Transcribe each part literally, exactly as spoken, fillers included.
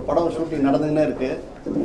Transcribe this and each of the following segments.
படம் ஷூட்டிங் நடந்துக்கினே இருக்குது.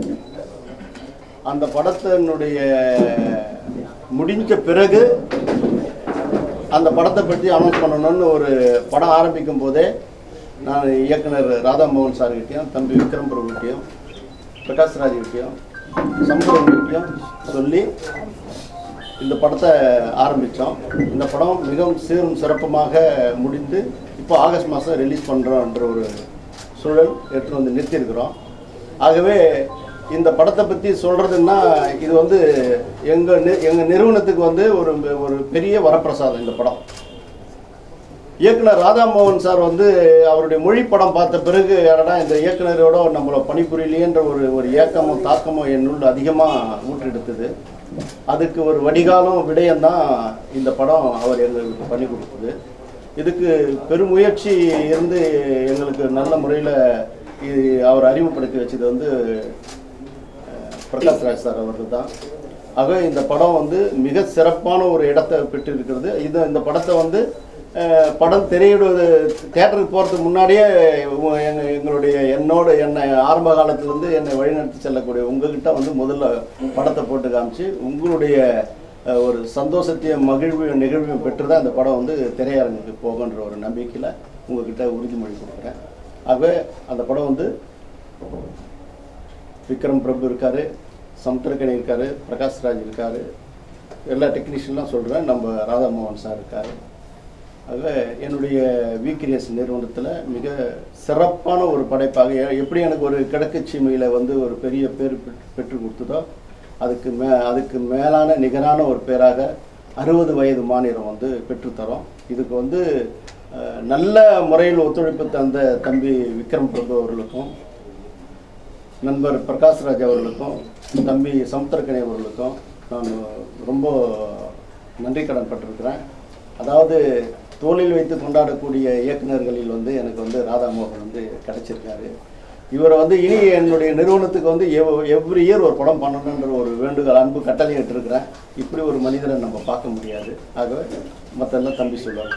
அந்த படத்தினுடைய முடிஞ்ச பிறகு அந்த படத்தை பற்றி அனௌன்ஸ் பண்ணணும்னு ஒரு படம் ஆரம்பிக்கும் போதே நான் இயக்குனர் ராதாமோகன் சார்கிட்டையும் தம்பி விக்ரம் பிரபுகிட்டையும் பிரகாஷ் ராஜ்கிட்டையும் சமுத்திரகிட்டையும் சொல்லி இந்த படத்தை ஆரம்பித்தோம். இந்த படம் மிகவும் சீரும் சிறப்புமாக முடிந்து இப்போ ஆகஸ்ட் மாதம் ரிலீஸ் பண்ணுறோன்ற ஒரு சூழல் எடுத்துகிட்டு வந்து நிறுத்தியிருக்கிறோம். ஆகவே இந்த படத்தை பற்றி சொல்கிறதுன்னா இது வந்து எங்கள் நி எங்கள் நிறுவனத்துக்கு வந்து ஒரு ஒரு பெரிய வரப்பிரசாதம். இந்த படம் இயக்குனர் ராதாமோகன் சார் வந்து அவருடைய மொழி படம் பார்த்த பிறகு யாரடா இந்த இயக்குனரோட நம்மளை பணிபுரியலையேன்ற ஒரு ஒரு ஏக்கமோ தாக்கமோ என்னுள் அதிகமாக ஊற்றெடுத்தது. அதுக்கு ஒரு வடிகாலம் விடயம்தான் இந்த படம் அவர் எங்களுக்கு பண்ணி கொடுத்தது. இதுக்கு பெருமுயற்சி இருந்து எங்களுக்கு நல்ல முறையில் அவர் அறிமுகப்படுத்தி வச்சது வந்து பிரகாஷ் ராஜ் சார் அவர்கள் தான். ஆக இந்த படம் வந்து மிக சிறப்பான ஒரு இடத்தை பெற்றிருக்கிறது. இது இந்த படத்தை வந்து படம் திரையிடுவது தியேட்டருக்கு போகிறதுக்கு முன்னாடியே எங்கள் எங்களுடைய என்னோட என்னை ஆரம்ப காலத்திலேருந்து என்னை வழிநடத்தி செல்லக்கூடிய உங்ககிட்ட வந்து முதல்ல படத்தை போட்டு காமிச்சு உங்களுடைய ஒரு சந்தோஷத்தையும் மகிழ்வையும் நிகழ்வையும் பெற்று தான் இந்த படம் வந்து திரையரங்குக்கு போகுன்ற ஒரு நம்பிக்கையில் உங்ககிட்ட உறுதிமொழி கொடுக்குறேன். ஆகவே அந்த படம் வந்து விக்ரம் பிரபு இருக்கார், சமுத்திரக்கனி இருக்கார், பிரகாஷ் ராஜ் இருக்கார், எல்லா டெக்னீஷியன்லாம் சொல்கிறேன், நம்ம ராதாமோகன் சார் இருக்கார். ஆக என்னுடைய வி கிரியேஷன் நிறுவனத்தில் மிக சிறப்பான ஒரு படைப்பாக எப்படி எனக்கு ஒரு கிழக்கு சீமையில் வந்து ஒரு பெரிய பேர் பெற்று கொடுத்ததோ அதுக்கு மே அதுக்கு மேலான நிகரான ஒரு பேராக அறுபது வயது மாநிலம் வந்து பெற்றுத்தரோம். இதுக்கு வந்து நல்ல முறையில் ஒத்துழைப்பு தந்த தம்பி விக்ரம் பிரபு அவர்களுக்கும் நண்பர் பிரகாஷ் ராஜ் அவர்களுக்கும் தம்பி சமுத்திரக்கனி அவர்களுக்கும் நான் ரொம்ப நன்றி கடன் பட்டிருக்கிறேன். அதாவது தோளில் வைத்து கொண்டாடக்கூடிய இயக்குநர்களில் வந்து எனக்கு வந்து ராதாமோகன் வந்து கிடைச்சிருக்காரு. இவரை வந்து இனி என்னுடைய நிறுவனத்துக்கு வந்து எவ் எவ்ரி இயர் ஒரு படம் பண்ணணுன்ற ஒரு வேண்டுகோள் அன்பு கட்டளை இட்டிருக்கிறேன். இப்படி ஒரு மனிதரை நம்ம பார்க்க முடியாது. ஆகவே மற்றெல்லாம் தம்பி சொல்லுவாங்க.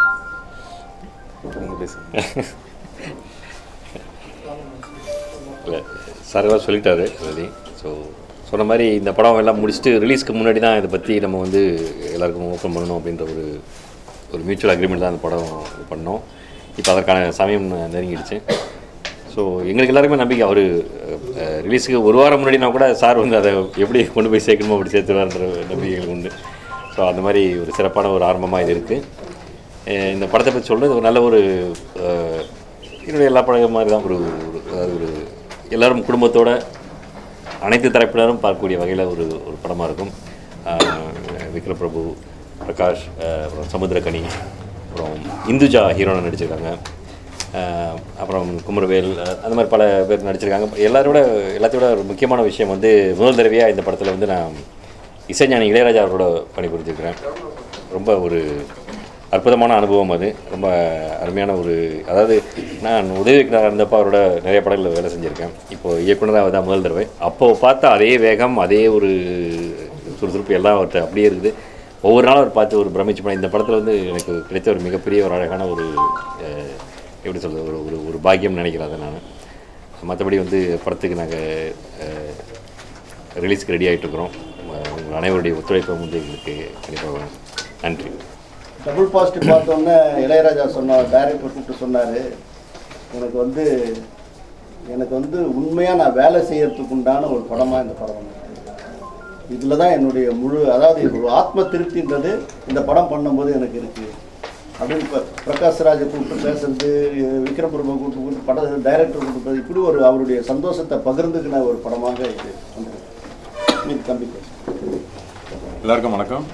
இல்லை சார் சொல்லிட்டாரு ஆல்ரெடி. ஸோ சொன்ன மாதிரி இந்த படம் எல்லாம் முடிச்சுட்டு ரிலீஸ்க்கு முன்னாடி தான் இதை பற்றி நம்ம வந்து எல்லாருக்கும் ஓப்பன் பண்ணணும் அப்படின்ற ஒரு ஒரு மியூச்சுவல் அக்ரிமெண்ட் தான் அந்த படம் பண்ணோம். இப்போ அதற்கான சமயம் நெருங்கிடுச்சு. ஸோ எங்களுக்கு எல்லாருக்குமே நம்பிக்கை அவர் ரிலீஸுக்கு ஒரு வாரம் முன்னாடினா கூட சார் வந்து அதை எப்படி கொண்டு போய் சேர்க்கணுமோ அப்படி சேர்த்துவார்ன்ற நம்பிக்கைகள் உண்டு. ஸோ அந்த மாதிரி ஒரு சிறப்பான ஒரு ஆரம்பமாக இது இருக்குது. இந்த படத்தை பற்றி சொல்கிறது ஒரு நல்ல ஒரு என்னுடைய எல்லா படம் மாதிரி தான் ஒரு அதாவது ஒரு எல்லோரும் குடும்பத்தோட அனைத்து தரப்பினரும் பார்க்கக்கூடிய வகையில் ஒரு ஒரு படமாக இருக்கும். விக்ரம் பிரபு, பிரகாஷ், அப்புறம் சமுத்திரக்கனி, அப்புறம் இந்துஜா ஹீரோனை நடிச்சிருக்காங்க, அப்புறம் குமரவேல், அந்த மாதிரி பல பேர் நடிச்சிருக்காங்க. எல்லாரோட எல்லாத்தையோட ஒரு முக்கியமான விஷயம் வந்து முதல் தடவையாக இந்த படத்தில் வந்து நான் இசைஞானி இளையராஜா அவரோட பணிபுரிஞ்சிருக்கிறேன். ரொம்ப ஒரு அற்புதமான அனுபவம் அது. ரொம்ப அருமையான ஒரு அதாவது நான் உதவி இருந்தப்போ அவரோட நிறைய படங்களில் வேலை செஞ்சுருக்கேன். இப்போது இயக்குனராக தான் முதல் தடவை. அப்போது பார்த்தா அதே வேகம், அதே ஒரு சுறுசுறுப்பு எல்லாம் அவர்கிட்ட அப்படியே இருக்குது. ஒவ்வொரு நாளும் அவர் பார்த்து ஒரு பிரமிச்சு பண்ண இந்த படத்தில் வந்து எனக்கு கிடைத்த ஒரு மிகப்பெரிய ஒரு அழகான ஒரு எப்படி சொல்கிறது ஒரு ஒரு ஒரு பாக்கியம்னு நினைக்கிறேன் அதை நான். மற்றபடி வந்து படத்துக்கு நாங்கள் ரிலீஸ்க்கு ரெடி ஆகிட்டுருக்குறோம். உங்கள் அனைவருடைய ஒத்துழைப்பை வந்து எங்களுக்கு கண்டிப்பாக நன்றி. டபுள் பாசிட்டிவ் பார்த்தோன்னே இளையராஜா சொன்னார், டைரக்டர் கூப்பிட்டு சொன்னார், எனக்கு வந்து எனக்கு வந்து உண்மையாக நான் வேலை செய்யறதுக்கு உண்டான ஒரு படமாக இந்த படம் வந்து இதில் தான் என்னுடைய முழு அதாவது ஒரு ஆத்ம திருப்தின்றது இந்த படம் பண்ணும்போது எனக்கு இருக்குது அப்படின்னு இப்போ பிரகாஷ் ராஜை கூப்பிட்டு பேசுறது, விக்ரம் பிரபு கூப்பிட்டு கூப்பிட்டு படம் டைரக்டர் கூப்பிட்டு இப்படி ஒரு அவருடைய சந்தோஷத்தை பகிர்ந்துக்கின ஒரு படமாக இது வந்து தம்பி. எல்லாருக்கும் வணக்கம்.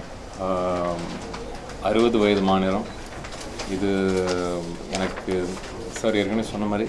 அறுபது வயது மாநிலம் இது எனக்கு சார் ஏற்கனவே சொன்ன மாதிரி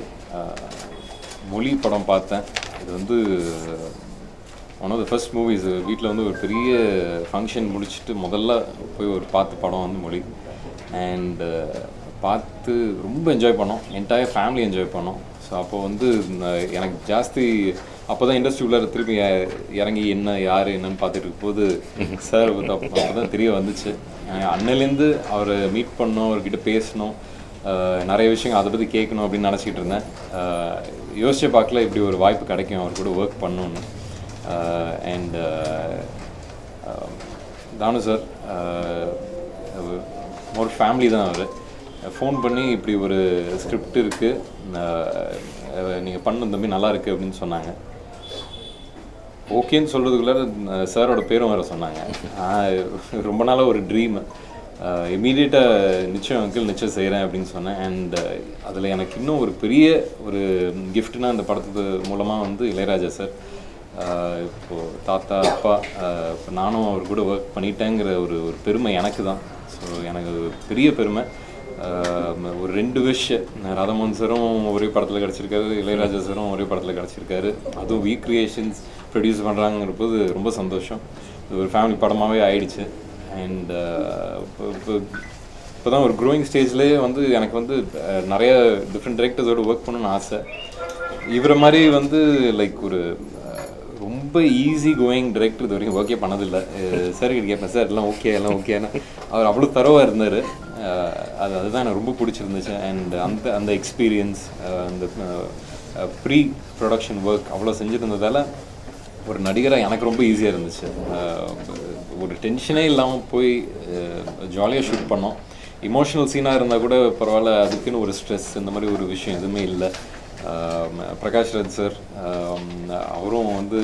மொழி படம் பார்த்தேன். இது வந்து one of the first movies. வீட்டில் வந்து ஒரு பெரிய ஃபங்க்ஷன் முடிச்சுட்டு முதல்ல போய் ஒரு பார்த்து படம் வந்து மொழி. அண்டு பார்த்து ரொம்ப என்ஜாய் பண்ணோம். என்டையர் ஃபேமிலி என்ஜாய் பண்ணோம். ஸோ அப்போது வந்து எனக்கு ஜாஸ்தி அப்போ தான் இண்டஸ்ட்ரி உள்ளார திருப்பி இறங்கி என்ன யார் என்னன்னு பார்த்துட்டு இருக்கும்போது சார் அப்போ தான் தெரிய வந்துச்சு. அன்னையிலேருந்து அவரை மீட் பண்ணோம், அவர்கிட்ட பேசணும். நிறைய விஷயங்கள் அதை பற்றி கேட்கணும் அப்படின்னு நினச்சிக்கிட்டு இருந்தேன். யோசிச்சு பார்க்கல இப்படி ஒரு வாய்ப்பு கிடைக்கும் அவர் கூட ஒர்க் பண்ணணுன்னு. அண்ட் தானு சார் ஒரு ஃபேமிலி தான் அவர். ஃபோன் பண்ணி இப்படி ஒரு ஸ்கிரிப்ட் இருக்குது, நீங்கள் பண்ண தம்பி நல்லா இருக்குது அப்படின்னு சொன்னாங்க. ஓகேன்னு சொல்கிறதுக்குள்ளே சாரோட பேரும் வேறு சொன்னாங்க. ரொம்ப நாளாக ஒரு ட்ரீம், இமீடியட்டாக நிச்சயம் அங்கிள் நிச்சயம் செய்கிறேன் அப்படின்னு சொன்னேன். அண்ட் அதில் எனக்கு இன்னும் ஒரு பெரிய ஒரு கிஃப்ட்னா அந்த படத்து மூலமாக வந்து இளையராஜா சார் இப்போது தாத்தா அப்பா இப்போ நானும் அவர் கூட ஒர்க் பண்ணிட்டேங்கிற ஒரு ஒரு பெருமை எனக்கு தான். ஸோ எனக்கு பெரிய பெருமை. ஒரு ரெண்டு விஷயம், ராதாமோகன் சாரும் ஒரே படத்தில் கிடச்சிருக்காரு, இளையராஜா சாரும் ஒரே படத்தில் கிடச்சிருக்காரு, அதுவும் வீ கிரியேஷன்ஸ் ப்ரொடியூஸ் பண்ணுறாங்கிற போது ரொம்ப சந்தோஷம். இது ஒரு ஃபேமிலி படமாகவே ஆயிடுச்சு. அண்ட் இப்போ இப்போ இப்போ தான் ஒரு க்ரோயிங் ஸ்டேஜ்லேயே வந்து எனக்கு வந்து நிறைய டிஃப்ரெண்ட் டைரக்டர்ஸோடு ஒர்க் பண்ணணும்னு ஆசை. இவரை மாதிரி வந்து லைக் ஒரு ரொம்ப ஈஸி கோயிங் டைரக்டர் இது வரைக்கும் ஓகே பண்ணதில்லை. சார் கிட்ட கேட்பேன், சார் எல்லாம் ஓகே எல்லாம் ஓகேன்னா அவர் அவ்வளோ தரவாக இருந்தார். அது அதுதான் எனக்கு ரொம்ப பிடிச்சிருந்துச்சு. அண்ட் அந்த அந்த எக்ஸ்பீரியன்ஸ், அந்த ப்ரீ ப்ரொடக்ஷன் ஒர்க் அவ்வளோ செஞ்சுருந்ததால் ஒரு நடிகராக எனக்கு ரொம்ப ஈஸியாக இருந்துச்சு. ஒரு டென்ஷனே இல்லாமல் போய் ஜாலியாக ஷூட் பண்ணோம். இமோஷனல் சீனாக இருந்தால் கூட பரவாயில்ல, அதுக்குன்னு ஒரு ஸ்ட்ரெஸ் இந்த மாதிரி ஒரு விஷயம் எதுவுமே இல்லை. பிரகாஷ் ராஜ் சார் அவரும் வந்து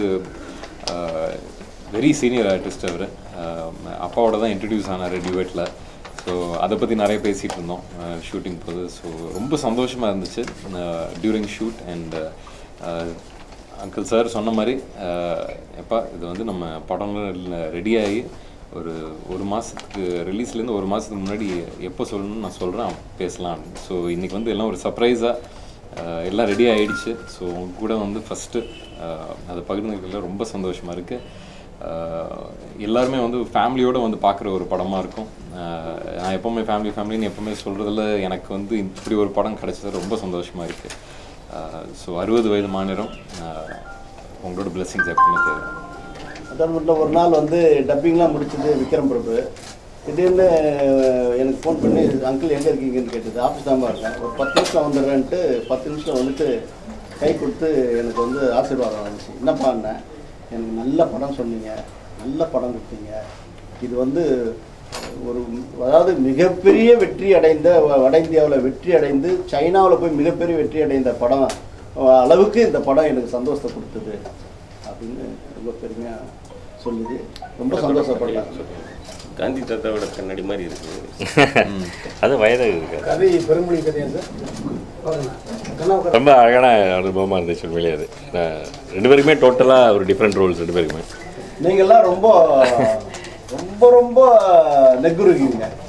வெரி சீனியர் ஆர்டிஸ்ட். அவர் அப்பாவோட தான் இன்ட்ரடியூஸ் ஆனார் டியூவேட்டில். ஸோ அதை பற்றி நிறைய பேசிகிட்டு இருந்தோம் ஷூட்டிங் போது. ஸோ ரொம்ப சந்தோஷமாக இருந்துச்சு during shoot. And uncle sir சொன்ன மாதிரி எப்பா இது வந்து நம்ம படம் ரெடியாகி ஒரு ஒரு மாதத்துக்கு ரிலீஸ்லேருந்து ஒரு மாதத்துக்கு முன்னாடி எப்போ சொல்லணும்னு நான் சொல்கிறேன், பேசலாம். ஸோ இன்றைக்கி வந்து எல்லாம் ஒரு சர்ப்ரைஸாக எல்லாம் ரெடி ஆகிடுச்சு. ஸோ உங்க கூட வந்து ஃபஸ்ட்டு அதை பகிர்ந்துக்கிறதுல ரொம்ப சந்தோஷமாக இருக்குது. எல்லாருமே வந்து ஃபேமிலியோடு வந்து பார்க்குற ஒரு படமாக இருக்கும். நான் எப்போவுமே ஃபேமிலி ஃபேமிலின்னு எப்போவுமே சொல்கிறதில்ல, எனக்கு வந்து இப்படி ஒரு படம் கிடச்சது ரொம்ப சந்தோஷமாக இருக்குது. ஸோ அறுபது வயது மாநிலம் உங்களோட பிளெஸிங்ஸ் எப்பவுமே தேவை. அதான் மட்டும் ஒரு நாள் வந்து டப்பிங்லாம் முடிச்சது விக்ரம் பிரபு திடீர்னு எனக்கு ஃபோன் பண்ணி அங்கிள் எங்கே இருக்கீங்கன்னு கேட்டது. ஆஃபீஸ் தான் இருக்கேன், ஒரு பத்து நிமிஷம் வந்துடுறேன்ட்டு பத்து நிமிஷம் வந்துட்டு கை கொடுத்து எனக்கு வந்து ஆசீர்வாதம் வந்துச்சு. என்னப்பா அண்ணன், எனக்கு நல்ல படம் சொன்னீங்க, நல்ல படம் கொடுத்தீங்க, இது வந்து ஒரு அதாவது மிகப்பெரிய வெற்றி அடைந்த வட இந்தியாவில் வெற்றி அடைந்து சைனாவில் போய் மிகப்பெரிய வெற்றி அடைந்த படம் அளவுக்கு இந்த படம் எனக்கு சந்தோஷத்தை கொடுத்தது அப்படின்னு ரொம்ப பெருமையாக சொல்லுது. ரொம்ப சந்தோஷப்படலாம். காந்தி தாத்தாவோட கண்ணாடி மாதிரி இருக்குது. அது வயதாக இருக்கு. கதை பெருமொழி கதையா ரொம்ப அழகான அனுபவமாக இருந்துச்சு உண்மையிலே. அது ரெண்டு பேருக்குமே டோட்டலாக ஒரு டிஃப்ரெண்ட் ரோல்ஸ் ரெண்டு பேருக்குமே. நீங்கள்லாம் ரொம்ப ரொம்ப ரொம்ப நெக்குருக்கீங்க.